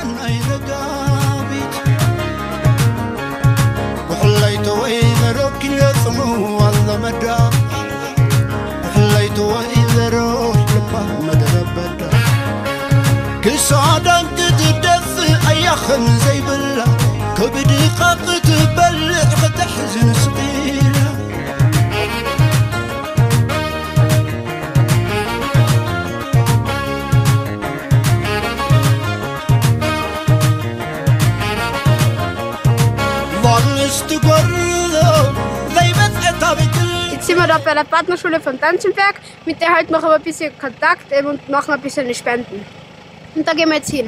Jetzt sind wir da bei der Partnerschule von Tanzenberg, mit der halten wir aber ein bisschen Kontakt und machen ein bisschen Spenden. Und da gehen wir jetzt hin.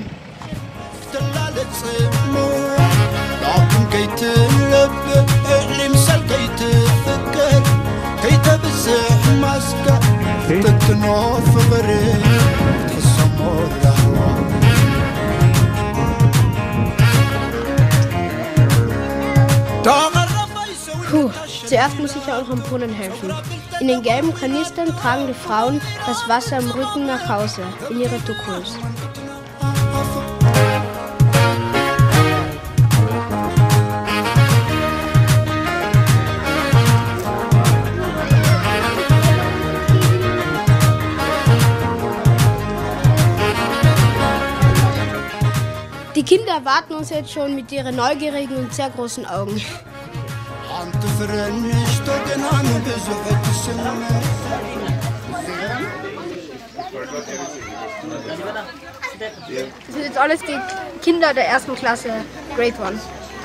Puh, zuerst muss ich auch am Brunnen helfen. In den gelben Kanistern tragen die Frauen das Wasser am Rücken nach Hause, in ihre Tukus. Die Kinder erwarten uns jetzt schon mit ihren neugierigen und sehr großen Augen. Das sind jetzt alles die Kinder der ersten Klasse, Grade 1.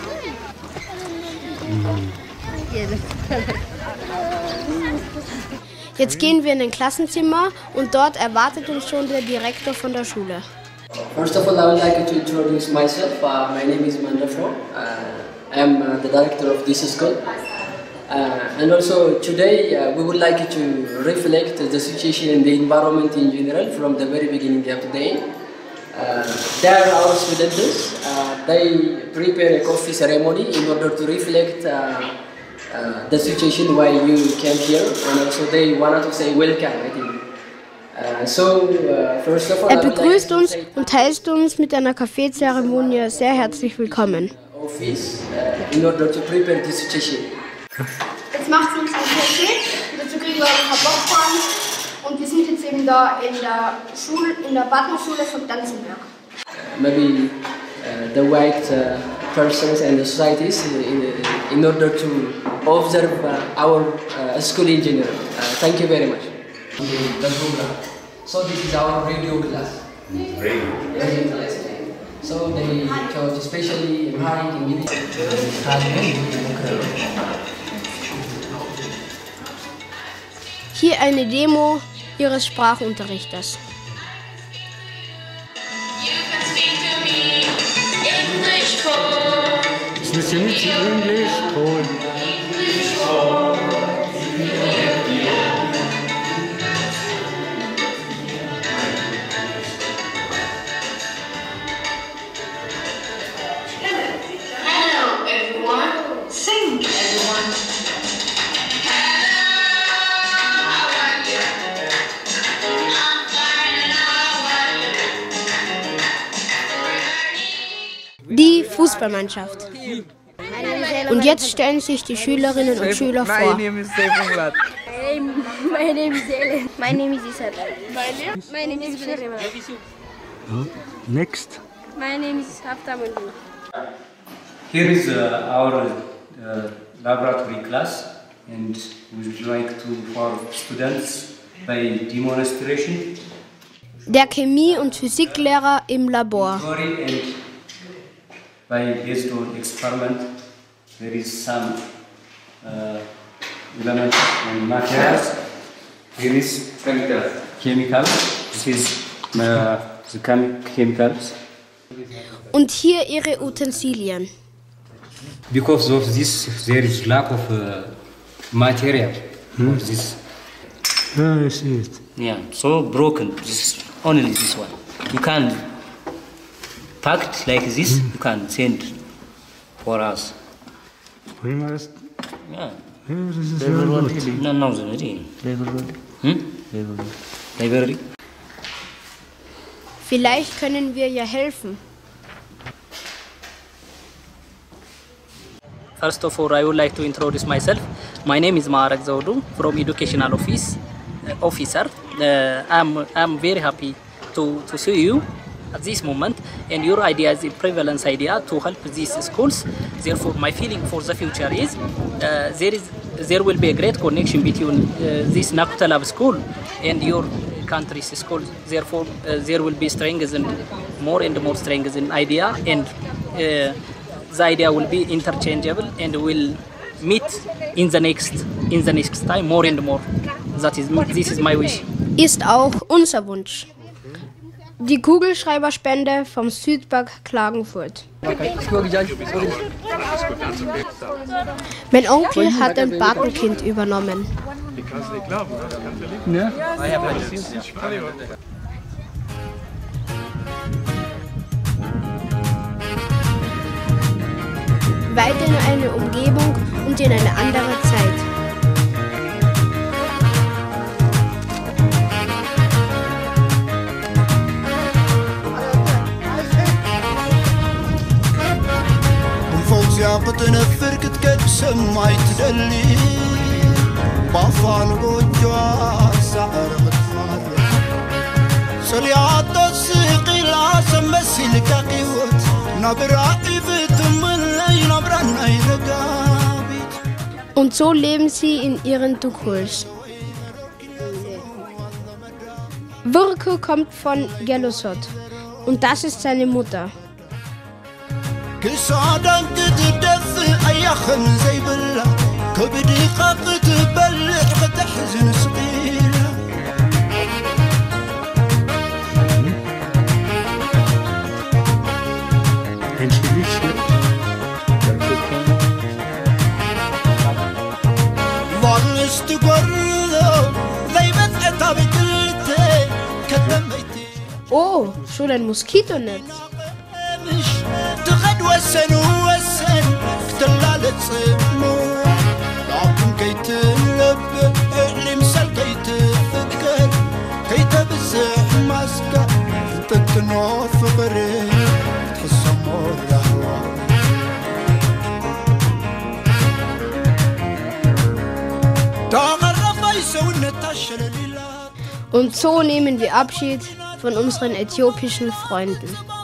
Jetzt gehen wir in ein Klassenzimmer und dort erwartet uns schon der Direktor von der Schule. First of all, I would like to introduce myself. My name is Mandafro. I am the director of this school. And also today we would like to reflect the situation in the environment in general from the very beginning of the day. They are our students. They prepare a coffee ceremony in order to reflect the situation why you came here, and also they wanted to say welcome, I think. Er begrüßt uns und heißt uns mit einer Kaffeezeremonie sehr herzlich willkommen. In order to prepare the situation. Jetzt macht sie uns einen Kaffee, dazu kriegen wir ein paar Popcorn und wir sind jetzt eben da in der Partnerschule von Tanzenberg. Maybe the white persons and the societies in order to observe our school in general. Thank you very much. So this is our radio class. Radio class. So they taught especially Amharic, English, Hier eine Demo ihres Sprachunterrichters. It's nicht English, Die Fußballmannschaft. Und jetzt stellen sich die Schülerinnen und Schüler vor. My name is Saifullah. My name is Ellen. My name is Isad. My name is Shirima. Next. My name is Haftamundu. Here is our laboratory class, and we would like to for students by demonstration. Der Chemie- und Physiklehrer im Labor. And by based on experiment, there is some elements and materials. Here is chemicals. This is the chemicals. Und hier ihre Utensilien. Because of this, there is lack of material. For this. I see it. Yeah, so broken. This is only this one. You can pack it like this. You can send for us. Yeah. No, Vielleicht können wir ja helfen. First of all, I would like to introduce myself. My name is Marek Zaudu from Educational Officer. I'm very happy to see you at this moment, and your idea is a prevalence idea to help these schools. Therefore, my feeling for the future is there will be a great connection between this Nakutalab school and your country's school. Therefore, there will be strengths and more strengths in idea, and the idea will be interchangeable and will meet in the next time more and more. This is my wish. Ist auch unser Wunsch. Die Kugelschreiberspende vom Südpark Klagenfurt. Mein Onkel hat ein Patenkind übernommen. Weiter in eine Umgebung und in eine andere Zeit. تنفر كتكبسم ما يتدلي بافال وجوا سعر متفارق سليات السيقي العاصم مسيلك قيوت نبرائي فتملي نبرنا يرقابيت. Und so leben sie in ihren Dukuls. Virko kommt von Gelosot und das ist seine Mutter. كسادان تدف أيخن زي بلا كبدي قاق تبلع بتحزن صغيرة ظلست قرضو زي بتقطع بكلتي كتميتي. Oh, schon ein Moskitonetz. وسن اختلالت صمو لكن كي تلب اللي مسال كي تفكر كي تبزح ماسكة تكنو فقري تحس امور الهوى تغرف يسوي النتاشر لله. Und so nehmen wir Abschied von unseren äthiopischen Freunden.